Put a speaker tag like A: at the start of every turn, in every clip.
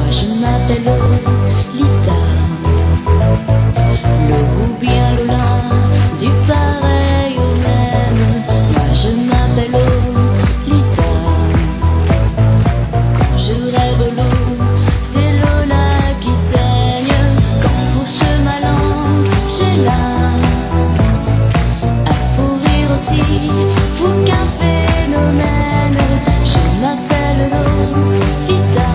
A: je m'appelle Lolita, Lo ou bien Lola, du pareil au même. Moi je m'appelle Lolita. Quand je rêve l'eau, c'est Lola qui saigne. Quand fourche ma langue, j'ai là un fou rire aussi, fou qu'un phénomène. Je m'appelle Lolita,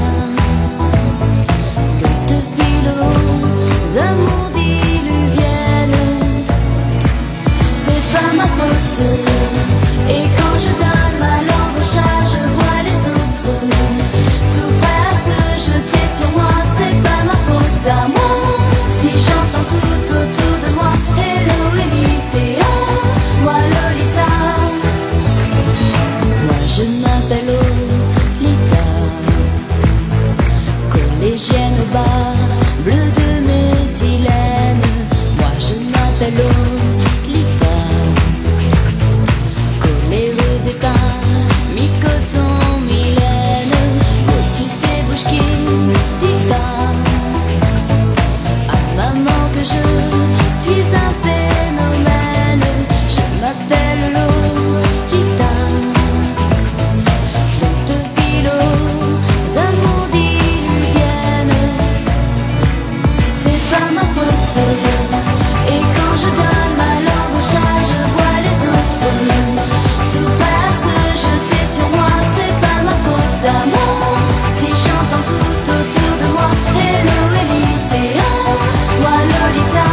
A: l'eau de ville aux amours diluviennes. C'est pas ma faute, et quand je donne ma langue au chat, je vois les autres tout prêts à se jeter sur moi. C'est pas ma faute à moi si j'entends tout autour de moi hello Elite, moi Lolita. Moi je m'appelle Lolita, collégienne au bar, bleu de méthylène. Moi je m'appelle Lolita, coléreuse et pas mi-coton, mi-laine. Oh tu sais bouge qui dit pas à maman que je suis un phénomène. Je m'appelle Lolita, l'eau de ville aux amours diluviennes. C'est pas ma faute, et quand je donne ma langue au chat, je vois les autres tout prêts à se jeter sur moi. C'est pas ma faute à moi si j'entends tout autour de moi hello Elite, moi Lolita.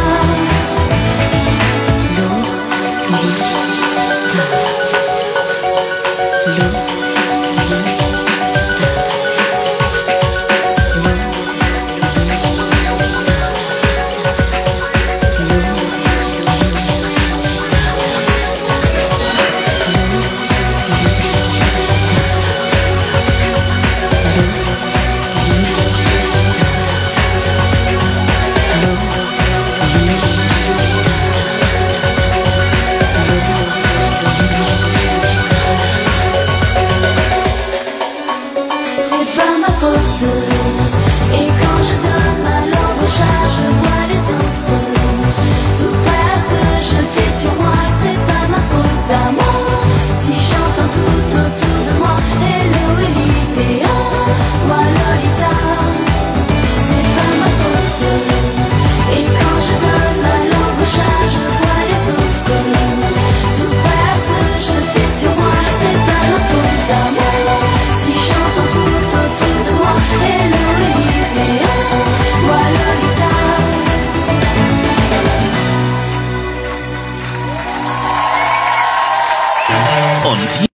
A: C'est pas ma faute, et quand je donne ma langue au chat, je vois les autres tout prêts à se jeter sur moi. C'est pas ma faute à moi si j'entends tout autour de moi hello Elite, moi Lolita. C'est pas ma faute, et quand je donne ma langue au chat, je vois les autres tout prêts à se jeter sur moi. C'est pas ma faute à moi si j'entends tout autour de moi hello Elite, moi Lolita.
B: Und